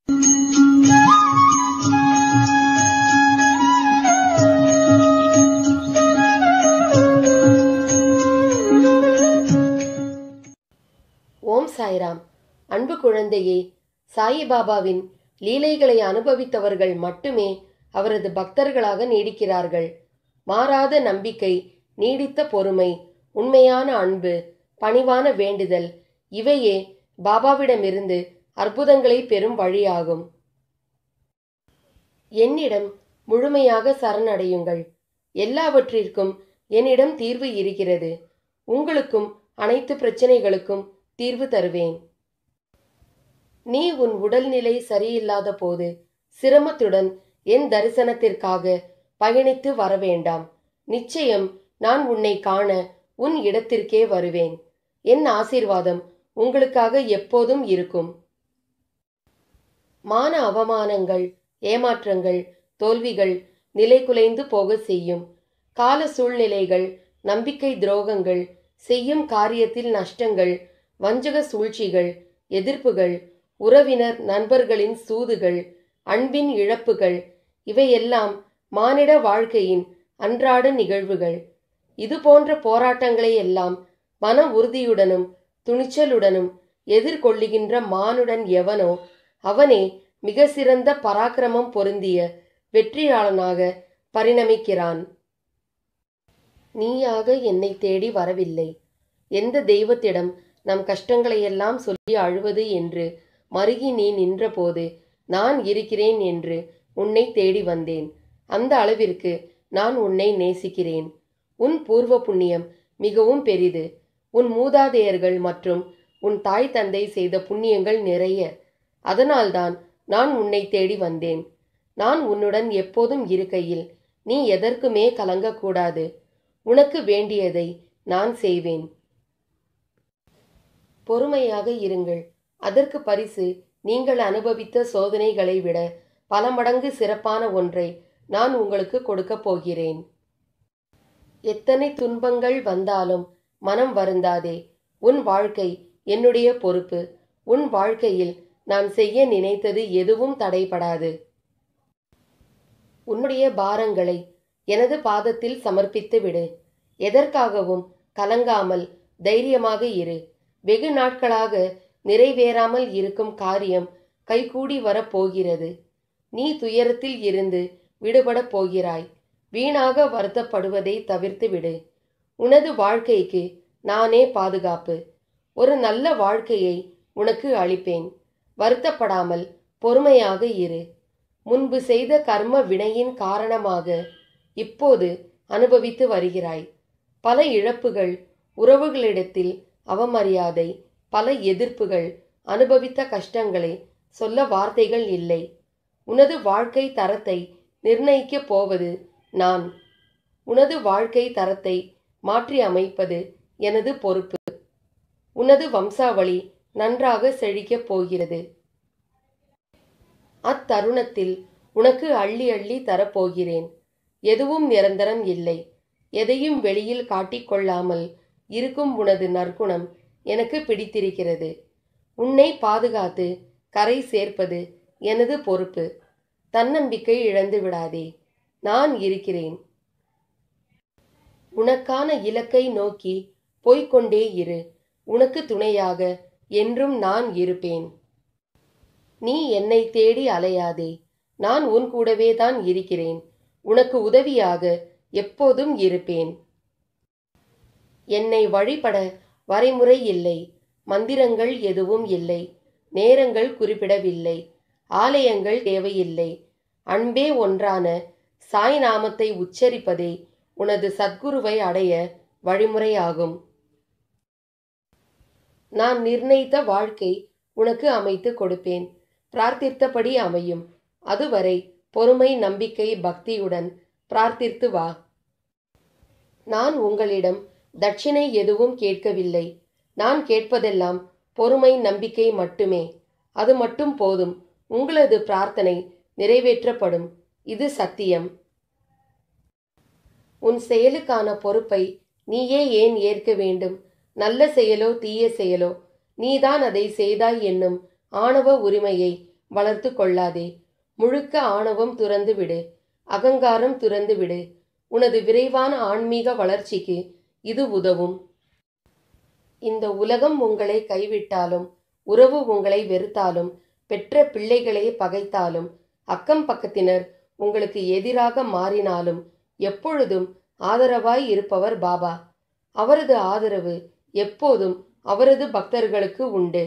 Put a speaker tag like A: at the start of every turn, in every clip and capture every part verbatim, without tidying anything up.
A: ஓம் சாய்ராம். அன்பு குழந்தையே, சாயிபாபாவின் லீலைகளை அனுபவித்தவர்கள் மட்டுமே அவரது பக்தர்களாக நீடிக்கிறார்கள். மாறாத நம்பிக்கை, நீடித்த பொறுமை, உண்மையான அன்பு, பணிவான வேண்டுதல் இவையே பாபாவிடமிருந்து அற்புதங்களை பெறும் வழியாகும். என்னிடம் முழுமையாக சரணடையுங்கள். எல்லாவற்றிற்கும் என்னிடம் தீர்வு இருக்கிறது. உங்களுக்கும் அனைத்து பிரச்சனைகளுக்கும் தீர்வு தருவேன். நீ உன் உடல்நிலை சரியில்லாத போது சிரமத்துடன் என் தரிசனத்திற்காக பயணித்து வர வேண்டாம். நிச்சயம் நான் உன்னை காண உன் இடத்திற்கே வருவேன். என் ஆசீர்வாதம் உங்களுக்காக எப்போதும் இருக்கும். மான அவமானங்கள், ஏமாற்றங்கள், தோல்விகள் நிலை குலைந்து போக செய்யும். கால சூழ்நிலைகள், நம்பிக்கை துரோகங்கள், செய்யும் காரியத்தில் நஷ்டங்கள், வஞ்சக சூழ்ச்சிகள், எதிர்ப்புகள், உறவினர் நண்பர்களின் சூதுகள், அன்பின் இழப்புகள் இவையெல்லாம் மானிட வாழ்க்கையின் அன்றாட நிகழ்வுகள். இது போன்ற போராட்டங்களை எல்லாம் மன உறுதியுடனும் துணிச்சலுடனும் எதிர்கொள்ளுகின்ற மானுடன் எவனோ அவனே மிக சிறந்த பராக்கிரமம் பொருந்திய வெற்றியாளனாக பரிணமிக்கிறான். நீயாக என்னை தேடி வரவில்லை. எந்த தெய்வத்திடம் நம் கஷ்டங்களையெல்லாம் சொல்லி அழுவது என்று மருகி நீ நின்றபோது நான் இருக்கிறேன் என்று உன்னை தேடி வந்தேன். அந்த அளவிற்கு நான் உன்னை நேசிக்கிறேன். உன் பூர்வ புண்ணியம் மிகவும் பெரிது. உன் மூதாதையர்கள் மற்றும் உன் தாய் தந்தை செய்த புண்ணியங்கள் நிறைய. அதனால்தான் நான் உன்னை தேடி வந்தேன். நான் உன்னுடன் எப்போதும் இருக்கையில் நீ எதற்குமே கலங்கக்கூடாது. உனக்கு வேண்டியதை நான் செய்வேன். பொறுமையாக இருங்கள். அதற்கு பரிசு நீங்கள் அனுபவித்த சோதனைகளை விட பல மடங்கு சிறப்பான ஒன்றை நான் உங்களுக்கு கொடுக்கப் போகிறேன். எத்தனை துன்பங்கள் வந்தாலும் மனம் வருந்தாதே. உன் வாழ்க்கை என்னுடைய பொறுப்பு. உன் வாழ்க்கையில் நான் செய்ய நினைத்தது எதுவும் தடைபடாது. உன்னுடைய பாரங்களை எனது பாதத்தில் சமர்ப்பித்து விடு. எதற்காகவும் கலங்காமல் தைரியமாக இரு. வெகு நாட்களாக நிறைவேறாமல் இருக்கும் காரியம் கைகூடி வரப்போகிறது. நீ துயரத்தில் இருந்து விடுபடப் போகிறாய். வீணாக வருத்தப்படுவதை தவிர்த்து விடு. உனது வாழ்க்கைக்கு நானே பாதுகாப்பு. ஒரு நல்ல வாழ்க்கையை உனக்கு அளிப்பேன். வருத்தப்படாமல் பொறுமையாக இரு. முன்பு செய்த கர்ம வினையின் காரணமாக இப்போது அனுபவித்து வருகிறாய். பல இழப்புகள், உறவுகளிடத்தில் அவமரியாதை, பல எதிர்ப்புகள், அனுபவித்த கஷ்டங்களை சொல்ல வார்த்தைகள் இல்லை. உனது வாழ்க்கை தரத்தை நிர்ணயிக்கப் போவது நான். உனது வாழ்க்கை தரத்தை மாற்றி அமைப்பது எனது பொறுப்பு. உனது வம்சாவளி நன்றாக செழிக்கப் போகிறது. அத்தருணத்தில் உனக்கு அள்ளி அள்ளி தரப்போகிறேன். எதுவும் நிரந்தரம் இல்லை. எதையும் வெளியில் காட்டிக்கொள்ளாமல் இருக்கும் உனது நற்குணம் எனக்கு பிடித்திருக்கிறது. உன்னை பாதுகாத்து கரை சேர்ப்பது எனது பொறுப்பு. தன்னம்பிக்கை இழந்து விடாதே. நான் இருக்கிறேன். உனக்கான இலக்கை நோக்கி போய்கொண்டே இரு. உனக்கு துணையாக என்றும் நான் இருப்பேன். நீ என்னை தேடி அலையாதே. நான் உன் கூடவே தான் இருக்கிறேன். உனக்கு உதவியாக எப்போதும் இருப்பேன். என்னை வழிபட வரைமுறை இல்லை. மந்திரங்கள் எதுவும் இல்லை. நேரங்கள் குறிப்பிடவில்லை. ஆலயங்கள் தேவையில்லை. அன்பே ஒன்றான சாய் நாமத்தை உச்சரிப்பதே உனது சத்குருவை அடைய வழிமுறையாகும். நான் நிர்ணயித்த வாழ்க்கை உனக்கு அமைத்து கொடுப்பேன். பிரார்த்தித்தபடி அமையும். அதுவரை பொறுமை, நம்பிக்கை, பக்தியுடன் பிரார்த்தித்து வா. நான் உங்களிடம் தட்சிணை எதுவும் கேட்கவில்லை. நான் கேட்பதெல்லாம் பொறுமை, நம்பிக்கை மட்டுமே. அது மட்டும் போதும். உங்களது பிரார்த்தனை நிறைவேற்றப்படும். இது சத்தியம். உன் செயலுக்கான பொறுப்பை நீயே ஏன் ஏற்க வேண்டும்? நல்ல செயலோ தீய செயலோ நீதான் அதை செய்தாய் என்னும் ஆணவ உரிமையை வளர்த்து கொள்ளாதே. முழுக்க ஆணவம் துறந்து விடு. அகங்காரம் துறந்து விடு. உனது விரைவான ஆன்மீக வளர்ச்சிக்கு இது உதவும். இந்த உலகம் உங்களை கைவிட்டாலும், உறவு உங்களை வெறுத்தாலும், பெற்ற பிள்ளைகளே பகைத்தாலும், அக்கம் பக்கத்தினர் உங்களுக்கு எதிராக மாறினாலும் எப்பொழுதும் ஆதரவாய் இருப்பவர் பாபா. அவரது ஆதரவு எப்போதும் அவரது பக்தர்களுக்கு உண்டு.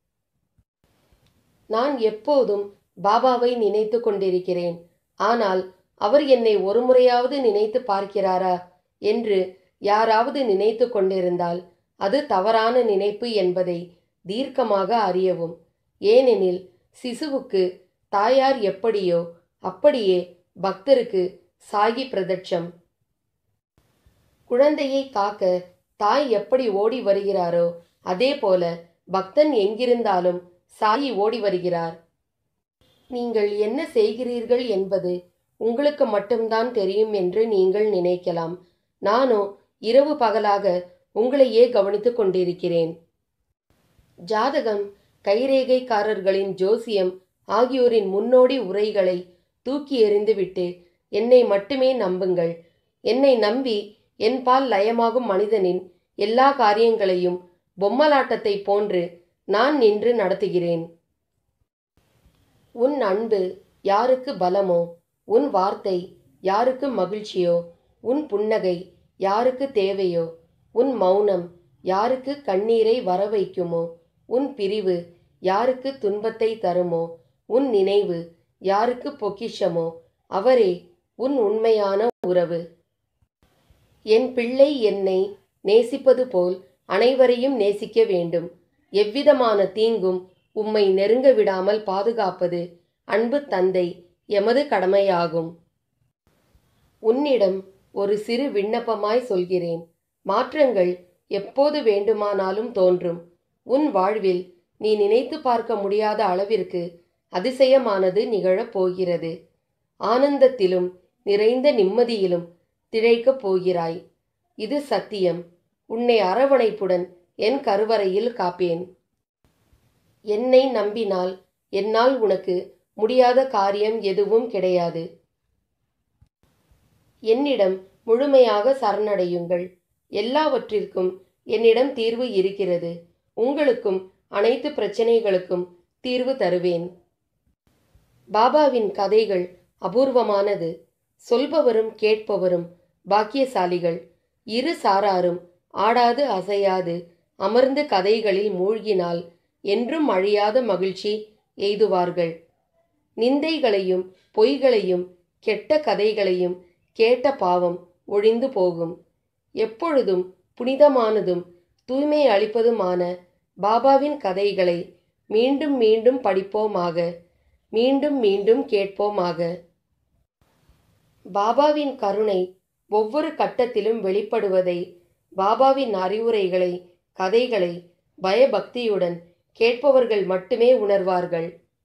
A: நான் எப்போதும் பாபாவை நினைத்து கொண்டிருக்கிறேன். ஆனால் அவர் என்னை ஒரு முறையாவது நினைத்து பார்க்கிறாரா என்று யாராவது நினைத்து கொண்டிருந்தால் அது தவறான நினைப்பு என்பதை தீர்க்கமாக அறியவும். ஏனெனில் சிசுவுக்கு தாயார் எப்படியோ அப்படியே பக்தருக்கு சாகி பிரதட்சம். குழந்தையை காக்க தாய் எப்படி ஓடி வருகிறாரோ அதே போல பக்தன் எங்கிருந்தாலும் சாயி ஓடி வருகிறார். நீங்கள் என்ன செய்கிறீர்கள் என்பது உங்களுக்கு மட்டும்தான் தெரியும் என்று நீங்கள் நினைக்கலாம். நானோ இரவு பகலாக உங்களையே கவனித்துக் கொண்டிருக்கிறேன். ஜாதகம், கைரேகைக்காரர்களின் ஜோசியம் ஆகியோரின் முன்னோடி உரைகளை தூக்கி எறிந்துவிட்டு என்னை மட்டுமே நம்புங்கள். என்னை நம்பி என் பால் லயமாகும் மனிதனின் எல்லா காரியங்களையும் பொம்மலாட்டத்தை போன்று நான் நின்று நடத்துகிறேன். உன் அன்பு யாருக்கு பலமோ, உன் வார்த்தை யாருக்கு மகிழ்ச்சியோ, உன் புன்னகை யாருக்கு தேவையோ, உன் மௌனம் யாருக்கு கண்ணீரை வரவைக்குமோ, உன் பிரிவு யாருக்கு துன்பத்தை தருமோ, உன் நினைவு யாருக்கு பொக்கிஷமோ அவரே உன் உண்மையான உறவு. என் பிள்ளை என்னை நேசிப்பது போல் அனைவரையும் நேசிக்க வேண்டும். எவ்விதமான தீங்கும் உம்மை நெருங்க விடாமல் பாதுகாப்பது அன்பு தந்தை எமது கடமையாகும். உன்னிடம் ஒரு சிறு விண்ணப்பமாய் சொல்கிறேன். மாற்றங்கள் எப்போது வேண்டுமானாலும் தோன்றும். உன் வாழ்வில் நீ நினைத்து பார்க்க முடியாத அளவிற்கு அதிசயமானது நிகழப் போகிறது. ஆனந்தத்திலும் நிறைந்த நிம்மதியிலும் திளைக்கப் போகிறாய். இது சத்தியம். உன்னை அரவணைப்புடன் என் கருவறையில் காப்பேன். என்னை நம்பினால் என்னால் உனக்கு முடியாத காரியம் எதுவும் கிடையாது. என்னிடம் முழுமையாக சரணடையுங்கள். எல்லாவற்றிற்கும் என்னிடம் தீர்வு இருக்கிறது. உங்களுக்கும் அனைத்து பிரச்சனைகளுக்கும் தீர்வு தருவேன். பாபாவின் கதைகள் அபூர்வமானது. சொல்பவரும் கேட்பவரும் பாக்கியசாலிகள். இரு சாராரும் ஆடாது அசையாது அமர்ந்து கதைகளில் மூழ்கினால் என்றும் அழியாத மகிழ்ச்சி எய்துவார்கள். நிந்தைகளையும் பொய்களையும் கெட்ட கதைகளையும் கேட்ட பாவம் ஒழிந்து போகும். எப்பொழுதும் புனிதமானதும் தூய்மை அளிப்பதுமான பாபாவின் கதைகளை மீண்டும் மீண்டும் படிப்போமாக, மீண்டும் மீண்டும் கேட்போமாக. பாபாவின் கருணை ஒவ்வொரு கட்டத்திலும் வெளிப்படுவதை, பாபாவின் அறிவுரைகளை, கதைகளை பயபக்தியுடன் கேட்பவர்கள் மட்டுமே உணர்வார்கள்.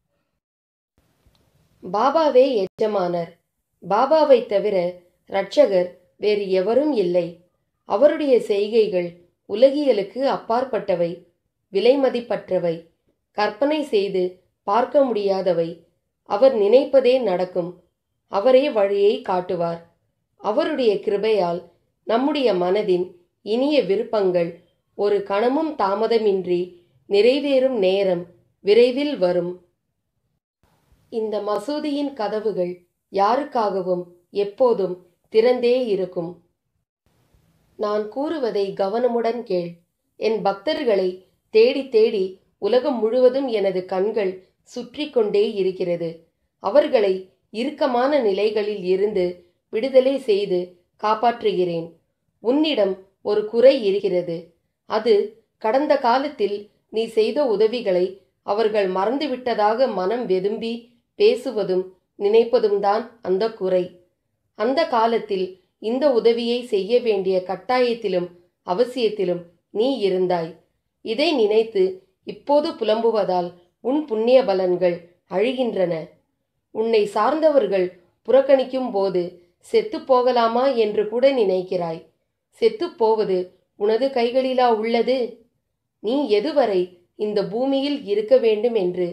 A: பாபாவே எஜமானர். பாபாவை தவிர இரட்சகர் வேறு எவரும் இல்லை. அவருடைய செய்கைகள் உலகியலுக்கு அப்பாற்பட்டவை, விலைமதிப்பற்றவை, கற்பனை செய்து பார்க்க முடியாதவை. அவர் நினைப்பதே நடக்கும். அவரே வழியை காட்டுவார். அவருடைய கிருபையால் நம்முடைய மனதின் இனிய விருப்பங்கள் ஒரு கணமும் தாமதமின்றி நிறைவேறும் நேரம் விரைவில் வரும். இந்த மசூதியின் கதவுகள் யாருக்காகவும் எப்போதும் திறந்தே இருக்கும். நான் கூறுவதை கவனமுடன் கேள். என் பக்தர்களை தேடி தேடி உலகம் முழுவதும் எனது கண்கள் சுற்றி கொண்டே இருக்கிறது. அவர்களை இறுக்கமான நிலைகளில் இருந்து விடுதலை செய்து காப்பாற்றுகிறேன். உன்னிடம் ஒரு குறை இருக்கிறது. அது கடந்த காலத்தில் நீ செய்த உதவிகளை அவர்கள் மறந்துவிட்டதாக மனம் வெதும்பி பேசுவதும் நினைப்பதும் தான் அந்த குறை. அந்த காலத்தில் இந்த உதவியை செய்ய வேண்டிய கட்டாயத்திலும் அவசியத்திலும் நீ இருந்தாய். இதை நினைத்து இப்போது புலம்புவதால் உன் புண்ணிய பலன்கள் அழிகின்றன. உன்னை சார்ந்தவர்கள் புறக்கணிக்கும் போது செத்து போகலாமா என்று கூட நினைக்கிறாய். செத்து போவது உனது கைகளிலா உள்ளது? நீ எதுவரை இந்த பூமியில் இருக்க வேண்டும் என்று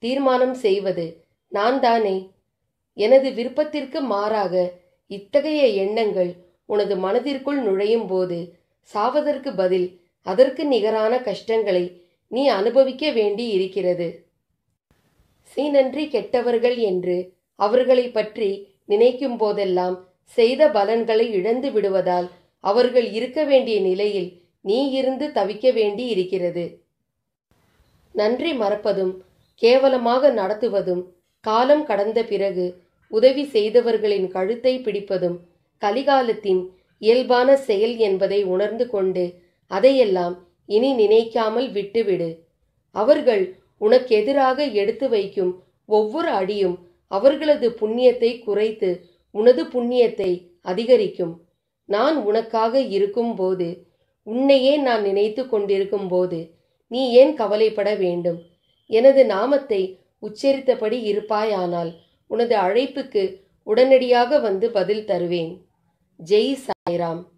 A: தீர்மானம் செய்வது நான் தானே? எனது விருப்பத்திற்கு மாறாக இத்தகைய எண்ணங்கள் உனது மனதிற்குள் நுழையும் போது சாவதற்கு பதில் அதற்கு நிகரான கஷ்டங்களை நீ அனுபவிக்க வேண்டி இருக்கிறது. சீனன்றி கெட்டவர்கள் என்று அவர்களை பற்றி நினைக்கும் போதெல்லாம் செய்த பலன்களை இழந்து விடுவதால் அவர்கள் இருக்க வேண்டிய நிலையில் நீ இருந்து தவிக்க வேண்டி இருக்கிறது. நன்றி மறப்பதும் கேவலமாக நடத்துவதும் காலம் கடந்த பிறகு உதவி செய்தவர்களின் கழுத்தை பிடிப்பதும் கலிகாலத்தின் இயல்பான செயல் என்பதை உணர்ந்து கொண்டு அதையெல்லாம் இனி நினைக்காமல் விட்டுவிடு. அவர்கள் உனக்கு எதிராக எடுத்து வைக்கும் ஒவ்வொரு அடியும் அவர்களது புண்ணியத்தை குறைத்து உனது புண்ணியத்தை அதிகரிக்கும். நான் உனக்காக இருக்கும் போது, உன்னையே நான் நினைத்து கொண்டிருக்கும் போது நீ ஏன் கவலைப்பட வேண்டும்? எனது நாமத்தை உச்சரித்தபடி இருப்பாயானால் உனது அழைப்புக்கு உடனடியாக வந்து பதில் தருவேன். ஜெய் சாய்ராம்.